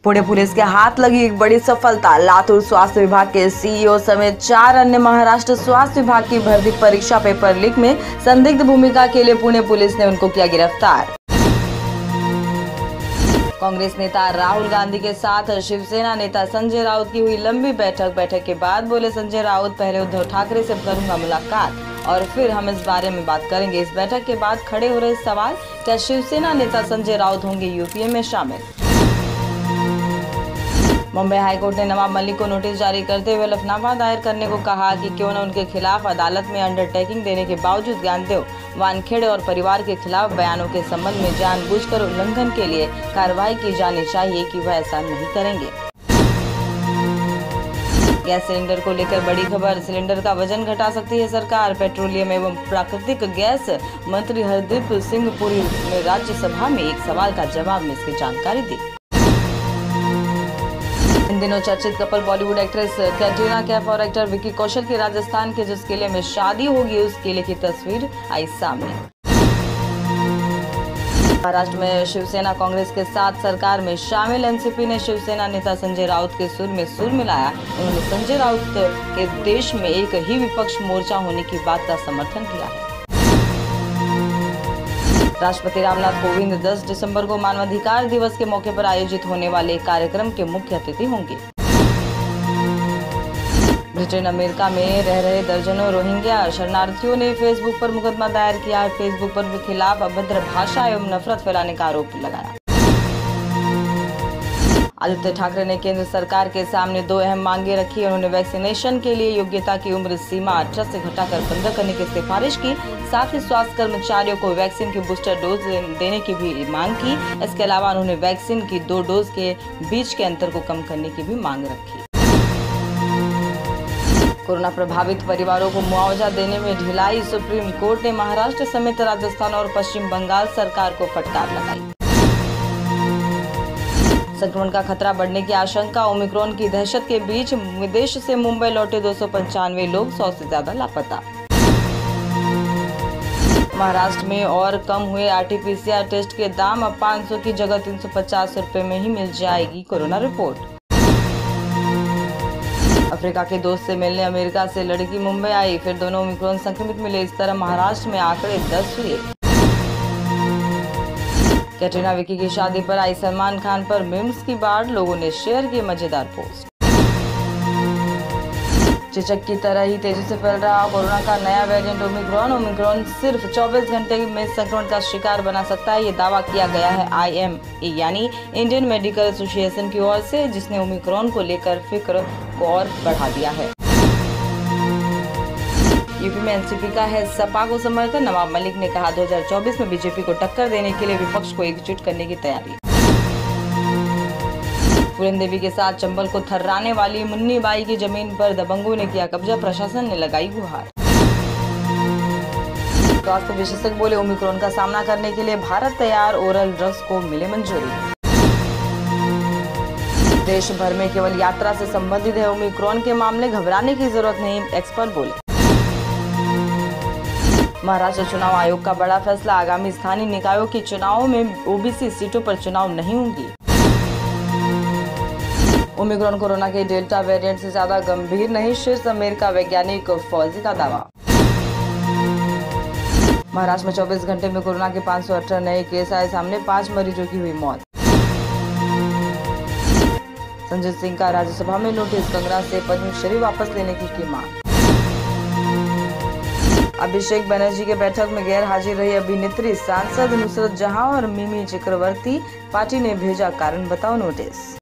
Pune police के हाथ लगी एक बड़ी सफलता। लातूर स्वास्थ्य विभाग के सीईओ समेत 4 अन्य महाराष्ट्र स्वास्थ्य विभाग की भर्ती परीक्षा पेपर लीक में संदिग्ध भूमिका के लिए पुणे पुलिस ने उनको किया गिरफ्तार। कांग्रेस नेता राहुल गांधी के साथ शिवसेना नेता संजय राउत की हुई लंबी बैठक के बाद बोले संजय राउत, पहले उद्धव ठाकरे से करूंगा मुलाकात और फिर हम इस बारे में बात करेंगे। इस बैठक के बाद खड़े हो रहे सवाल, क्या शिवसेना नेता संजय राउत होंगे यूपीए में शामिल। मुंबई हाईकोर्ट ने नवाब मलिक को नोटिस जारी करते हुए हलफनामा दायर करने को कहा कि क्यों न उनके खिलाफ अदालत में अंडरटेकिंग देने के बावजूद ज्ञानदेव, वानखेड़े और परिवार के खिलाफ बयानों के संबंध में जानबूझकर उल्लंघन के लिए कार्रवाई की जानी चाहिए कि वह ऐसा नहीं करेंगे। गैस सिलेंडर को लेकर बड़ी खबर, सिलेंडर का वजन घटा सकती है सरकार। पेट्रोलियम एवं प्राकृतिक गैस मंत्री हरदीप सिंह पुरी ने राज्यसभा में एक सवाल का जवाब में इसकी जानकारी दी। इन दिनों चर्चित कपल बॉलीवुड एक्ट्रेस कैटरीना कैफ और एक्टर विकी कौशल की राजस्थान के जिस किले में शादी होगी, उस किले की तस्वीर आई सामने। महाराष्ट्र में शिवसेना कांग्रेस के साथ सरकार में शामिल एनसीपी ने शिवसेना नेता संजय राउत के सुर में सुर मिलाया। उन्होंने संजय राउत के देश में एक ही विपक्ष मोर्चा होने की बात का समर्थन किया है। राष्ट्रपति रामनाथ कोविंद 10 दिसंबर को मानवाधिकार दिवस के मौके पर आयोजित होने वाले कार्यक्रम के मुख्य अतिथि होंगे। ब्रिटेन अमेरिका में रह रहे दर्जनों रोहिंग्या शरणार्थियों ने फेसबुक पर मुकदमा दायर किया है। फेसबुक पर के खिलाफ अभद्र भाषा एवं नफरत फैलाने का आरोप लगाया। आदित्य ठाकरे ने केंद्र सरकार के सामने 2 अहम मांगे रखी। उन्होंने वैक्सीनेशन के लिए योग्यता की उम्र सीमा 18 से घटाकर 15 करने की सिफारिश की। साथ ही स्वास्थ्य कर्मचारियों को वैक्सीन की बूस्टर डोज देने की भी मांग की। इसके अलावा उन्होंने वैक्सीन की 2 डोज के बीच के अंतर को कम करने की भी मांग रखी। कोरोना प्रभावित परिवारों को मुआवजा देने में ढिलाई, सुप्रीम कोर्ट ने महाराष्ट्र समेत राजस्थान और पश्चिम बंगाल सरकार को फटकार लगाई। संक्रमण का खतरा बढ़ने की आशंका, ओमिक्रॉन की दहशत के बीच विदेश से मुंबई लौटे 295 लोग, 100 से ज्यादा लापता। महाराष्ट्र में और कम हुए आरटीपीसीआर टेस्ट के दाम, अब 500 की जगह 350 रुपए में ही मिल जाएगी कोरोना रिपोर्ट। अफ्रीका के दोस्त से मिलने अमेरिका से लड़की मुंबई आई, फिर दोनों ओमिक्रॉन संक्रमित मिले। इस तरह महाराष्ट्र में आंकड़े 10 हुए। कैटरीना विकी की शादी पर आई सलमान खान पर मीम्स की बाढ़, लोगों ने शेयर किए मजेदार पोस्ट। चेचक की तरह ही तेजी से फैल रहा कोरोना का नया वेरिएंट ओमिक्रॉन सिर्फ 24 घंटे में संक्रमण का शिकार बना सकता है। ये दावा किया गया है IMA यानी इंडियन मेडिकल एसोसिएशन की ओर से, जिसने ओमिक्रॉन को लेकर फिक्र को और बढ़ा दिया है। यूपी में एनसीपी का है सपा को समर्थन। नवाब मलिक ने कहा 2024 में बीजेपी को टक्कर देने के लिए विपक्ष को एकजुट करने की तैयारी। पूरन देवी के साथ चंबल को थर्राने वाली मुन्नी बाई की जमीन पर दबंगों ने किया कब्जा, प्रशासन ने लगाई गुहार। स्वास्थ्य विशेषज्ञ बोले ओमिक्रॉन का सामना करने के लिए भारत तैयार, ओरल ड्रग्स को मिले मंजूरी। देश भर में केवल यात्रा से संबंधित है ओमिक्रॉन के मामले, घबराने की जरूरत नहीं, एक्सपर्ट बोले। महाराष्ट्र चुनाव आयोग का बड़ा फैसला, आगामी स्थानीय निकायों के चुनावों में ओबीसी सीटों पर चुनाव नहीं होंगी। ओमिक्रॉन कोरोना के डेल्टा वेरिएंट से ज्यादा गंभीर नहीं, शीर्ष अमेरिका वैज्ञानिक फौजी का दावा। महाराष्ट्र में 24 घंटे में कोरोना के 518 नए केस आए सामने, 5 मरीजों की हुई मौत। संजय सिंह का राज्यसभा में नोटिस, कंगना से पद्मश्री वापस लेने की मांग। अभिषेक बनर्जी के बैठक में गैर हाजिर रही अभिनेत्री सांसद नुसरत जहां और मिमी चक्रवर्ती, पार्टी ने भेजा कारण बताओ नोटिस।